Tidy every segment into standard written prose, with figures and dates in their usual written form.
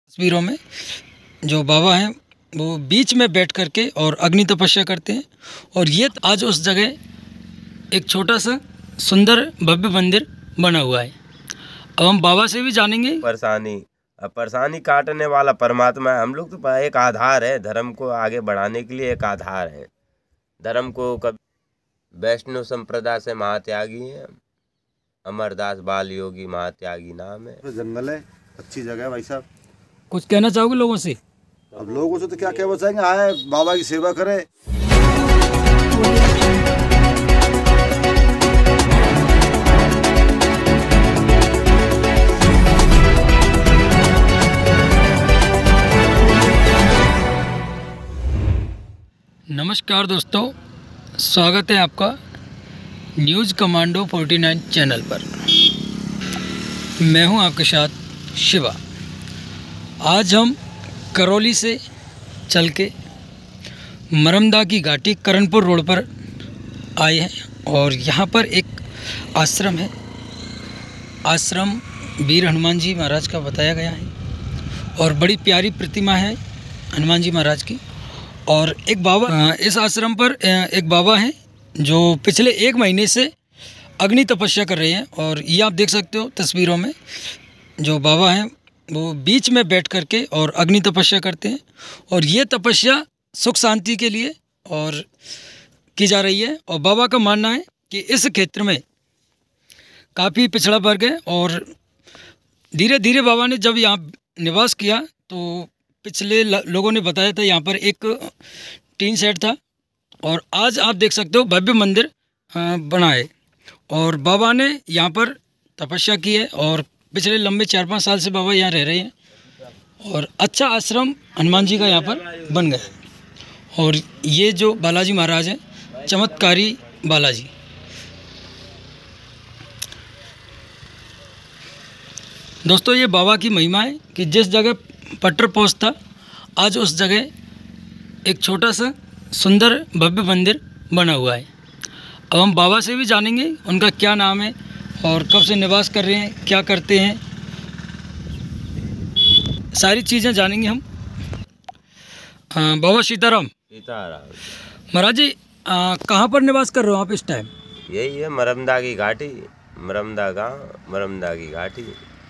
तस्वीरों में जो बाबा हैं वो बीच में बैठ करके और अग्नि तपस्या करते हैं। और ये आज उस जगह एक छोटा सा सुंदर भव्य मंदिर बना हुआ है। अब हम बाबा से भी जानेंगे। परेशानी काटने वाला परमात्मा है। हम लोग तो एक आधार है, धर्म को आगे बढ़ाने के लिए एक आधार है। धर्म को कभी वैष्णव संप्रदाय से महात्यागी है, अमरदास बाल योगी महात्यागी नाम है। जंगल है, अच्छी जगह है भाई साहब। कुछ कहना चाहोगे लोगों से? अब लोगों से तो क्या कह बचाएंगे, आए बाबा की सेवा करें। नमस्कार दोस्तों, स्वागत है आपका न्यूज़ कमांडो 49 चैनल पर। मैं हूं आपके साथ शिवा। आज हम करौली से चल के मरमदा की घाटी करणपुर रोड पर आए हैं और यहाँ पर एक आश्रम है। आश्रम वीर हनुमान जी महाराज का बताया गया है और बड़ी प्यारी प्रतिमा है हनुमान जी महाराज की। और एक बाबा, इस आश्रम पर एक बाबा हैं जो पिछले 1 महीने से अग्नि तपस्या कर रहे हैं। और ये आप देख सकते हो तस्वीरों में जो बाबा हैं वो बीच में बैठ करके और अग्नि तपस्या करते हैं। और ये तपस्या सुख शांति के लिए और की जा रही है। और बाबा का मानना है कि इस क्षेत्र में काफ़ी पिछड़ा वर्ग है और धीरे धीरे बाबा ने जब यहाँ निवास किया तो पिछले लोगों ने बताया था यहाँ पर एक टीन सेट था और आज आप देख सकते हो भव्य मंदिर बना है। और बाबा ने यहाँ पर तपस्या की है और पिछले लंबे 4-5 साल से बाबा यहाँ रह रहे हैं और अच्छा आश्रम हनुमान जी का यहाँ पर बन गया है। और ये जो बालाजी महाराज हैं, चमत्कारी बालाजी। दोस्तों, ये बाबा की महिमा है कि जिस जगह पट्टर पोस्ट था, आज उस जगह एक छोटा सा सुंदर भव्य मंदिर बना हुआ है। अब हम बाबा से भी जानेंगे उनका क्या नाम है और कब से निवास कर रहे हैं, क्या करते हैं, सारी चीज़ें जानेंगे हम। बाबा सीताराम महाराज जी, कहाँ पर निवास कर रहे हो आप इस टाइम? यही है मरमदा की घाटी, मरमदा गांव, मरमदा की घाटी।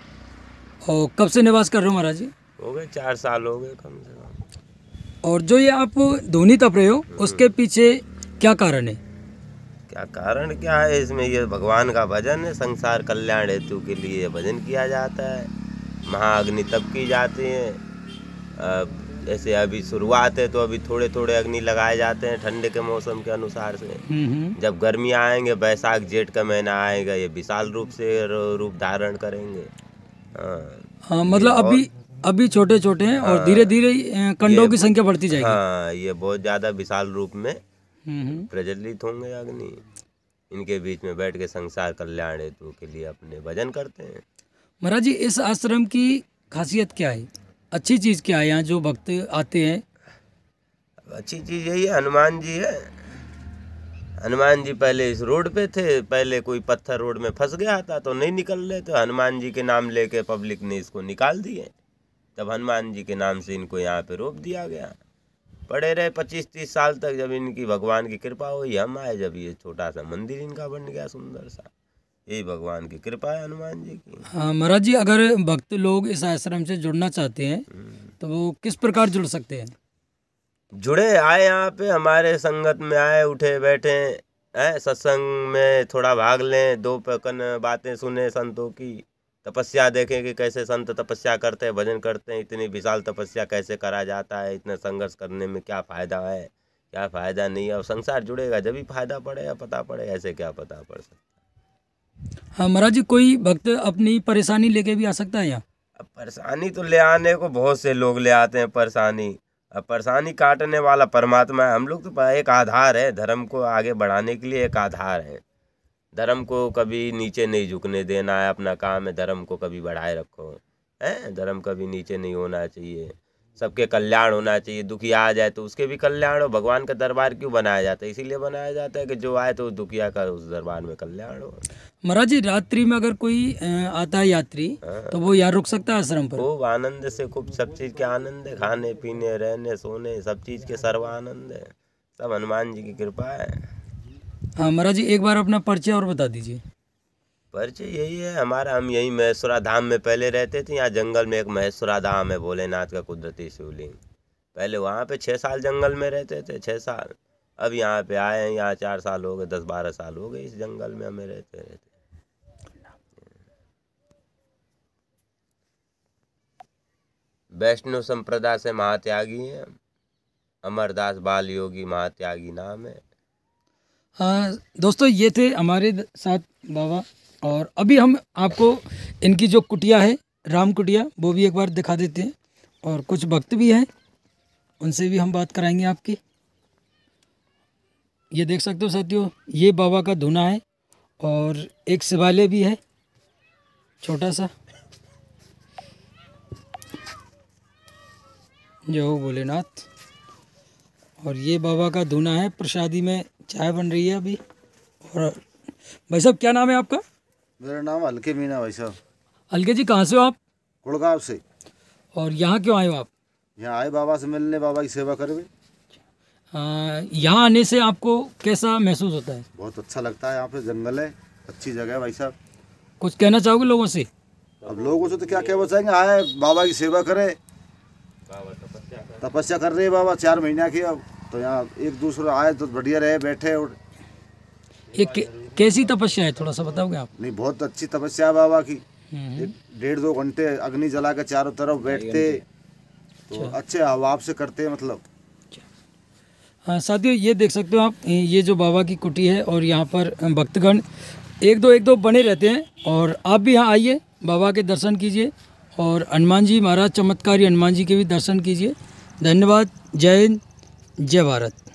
और कब से निवास कर रहे हो महाराज जी? हो गए 4 साल हो गए कम से कम। और जो ये आप धुनी तप रहे हो उसके पीछे क्या कारण है? क्या कारण क्या है इसमें? ये भगवान का भजन है। संसार कल्याण हेतु के लिए भजन किया जाता है, महाअग्नि तप की जाती है। जैसे अभी शुरुआत है तो अभी थोड़े थोड़े अग्नि लगाए जाते हैं ठंडे के मौसम के अनुसार से। जब गर्मी आएंगे, बैसाख जेठ का महीना आएगा, ये विशाल रूप से रूप धारण करेंगे। हाँ, मतलब अभी छोटे छोटे हैं और धीरे धीरे कंडों की संख्या बढ़ती जाएगी। हाँ, ये बहुत ज़्यादा विशाल रूप में प्रज्वलित होंगे अग्नि। इनके बीच में बैठ के संसार कल्याण हेतु के लिए अपने भजन करते हैं। महाराज जी, इस आश्रम की खासियत क्या है, अच्छी चीज़ क्या है यहाँ जो भक्त आते हैं? अच्छी चीज़ यही है, हनुमान जी है। हनुमान जी पहले इस रोड पे थे, पहले कोई पत्थर रोड में फंस गया था तो नहीं निकल रहे, तो हनुमान जी के नाम लेके पब्लिक ने इसको निकाल दिए। तब हनुमान जी के नाम से इनको यहाँ पे रोप दिया गया। पड़े रहे 25-30 साल तक। जब इनकी भगवान की कृपा हुई, हम आए, जब ये छोटा सा मंदिर इनका बन गया सुंदर सा। यही भगवान की कृपा है हनुमान जी की। हाँ महाराज जी, अगर भक्त लोग इस आश्रम से जुड़ना चाहते हैं तो वो किस प्रकार जुड़ सकते हैं? जुड़े, आए यहाँ पे हमारे संगत में आए, उठे बैठे हैं, सत्संग में थोड़ा भाग लें, 2 पकन बातें सुने संतों की, तपस्या देखें कि कैसे संत तपस्या करते हैं, भजन करते हैं। इतनी विशाल तपस्या कैसे करा जाता है, इतना संघर्ष करने में क्या फ़ायदा है, क्या फ़ायदा नहीं है। और संसार जुड़ेगा जब भी फ़ायदा पड़ेगा, पता पड़े, ऐसे क्या पता पड़ सकता। हाँ महाराज जी, कोई भक्त अपनी परेशानी लेके भी आ सकता है यहाँ? अब परेशानी तो ले आने को बहुत से लोग ले आते हैं परेशानी। अब परेशानी काटने वाला परमात्मा है। हम लोग तो एक आधार है, धर्म को आगे बढ़ाने के लिए एक आधार है। धर्म को कभी नीचे नहीं झुकने देना है, अपना काम है। धर्म को कभी बढ़ाए रखो, है, धर्म कभी नीचे नहीं होना चाहिए। सबके कल्याण होना चाहिए। दुखिया आ जाए तो उसके भी कल्याण हो। भगवान का दरबार क्यों बनाया जाता है? इसीलिए बनाया जाता है कि जो आए तो दुखिया का उस दरबार में कल्याण हो। महाराज जी, रात्रि में अगर कोई आता है यात्री, तो वो यहाँ रुक सकता है आश्रम पर? खूब आनंद से, खूब सब चीज़ के आनंद है, खाने पीने रहने सोने सब चीज़ के सर्व आनंद है। सब हनुमान जी की कृपा है। हाँ महाराज जी, एक बार अपना परिचय और बता दीजिए। परिचय यही है हमारा, हम यही महेश्वरा धाम में पहले रहते थे। यहाँ जंगल में एक महेश्वरा धाम है, भोलेनाथ का कुदरती शिवलिंग। पहले वहाँ पे 6 साल जंगल में रहते थे, 6 साल। अब यहाँ पे आए हैं, यहाँ 4 साल हो गए, 10-12 साल हो गए इस जंगल में हमें रहते। वैष्णव संप्रदाय से महात्यागी हैं। अमरदास बाल योगी महात्यागी नाम है। हाँ दोस्तों, ये थे हमारे साथ बाबा, और अभी हम आपको इनकी जो कुटिया है, राम कुटिया, वो भी एक बार दिखा देते हैं। और कुछ भक्त भी हैं, उनसे भी हम बात कराएंगे आपकी। ये देख सकते हो साथियों, ये बाबा का धूना है और एक शिवालय भी है छोटा सा। जय हो भोलेनाथ। और ये बाबा का धूना है। प्रसादी में चाय बन रही है अभी। और भाई साहब, क्या नाम है आपका? मेरा नाम हल्के मीना भाई साहब। अलके जी, कहाँ से हो आप? गुड़गांव से। और यहाँ क्यों आए हो आप? यहाँ आए बाबा से मिलने, बाबा की सेवा करे। यहाँ आने से आपको कैसा महसूस होता है? बहुत अच्छा लगता है। यहाँ पे जंगल है, अच्छी जगह है भाई साहब। कुछ कहना चाहोगे लोगों से? अब लोगों से तो क्या कहना चाहेंगे, आए बाबा की सेवा करे। तपस्या कर रहे हैं बाबा 4 महीना की। अब तो यहाँ एक दूसरे आए तो बढ़िया रहे, बैठे। और ये कैसी तपस्या है, थोड़ा सा बताओगे आप? नहीं, बहुत अच्छी तपस्या है बाबा की। 1.5-2 घंटे अग्नि जला के चारों तरफ बैठते, तो अच्छे हवाब से करते हैं मतलब। हाँ साथियों, ये देख सकते हो आप, ये जो बाबा की कुटी है और यहाँ पर भक्तगण एक दो बने रहते हैं। और आप भी यहाँ आइए, बाबा के दर्शन कीजिए और हनुमान जी महाराज, चमत्कारी हनुमान जी के भी दर्शन कीजिए। धन्यवाद। जय हिंद, जय भारत।